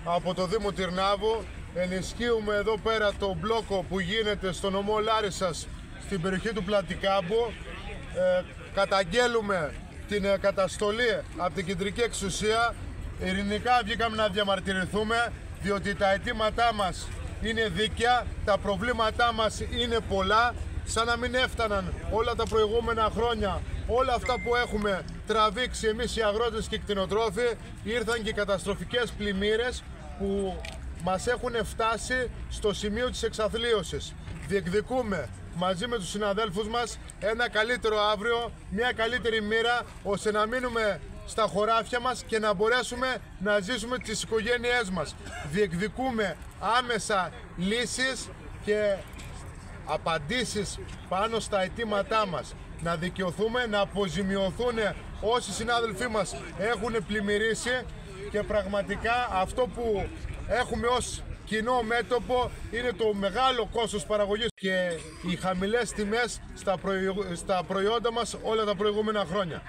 από το Δήμο Τυρνάβου. Ενισχύουμε εδώ πέρα το μπλόκο που γίνεται στο νομό Λάρισσας στην περιοχή του Πλατικάμπου. Καταγγέλουμε την καταστολή από την κεντρική εξουσία. Ειρηνικά βγήκαμε να διαμαρτυρηθούμε, διότι τα αιτήματά μας είναι δίκαια, τα προβλήματά μας είναι πολλά, σαν να μην έφταναν όλα τα προηγούμενα χρόνια. Όλα αυτά που έχουμε τραβήξει εμείς οι αγρότες και οι κτηνοτρόφοι, ήρθαν και οι καταστροφικές πλημμύρες που μας έχουν φτάσει στο σημείο της εξαθλίωσης. Διεκδικούμε μαζί με τους συναδέλφους μας ένα καλύτερο αύριο, μια καλύτερη μοίρα, ώστε να μείνουμε στα χωράφια μας και να μπορέσουμε να ζήσουμε τις οικογένειές μας. Διεκδικούμε άμεσα λύσεις και απαντήσεις πάνω στα αιτήματά μας. Να δικαιωθούμε, να αποζημιωθούν όσοι συνάδελφοί μας έχουν πλημμυρίσει, και πραγματικά αυτό που έχουμε ως κοινό μέτωπο είναι το μεγάλο κόστος παραγωγής και οι χαμηλές τιμές στα προϊόντα μας όλα τα προηγούμενα χρόνια.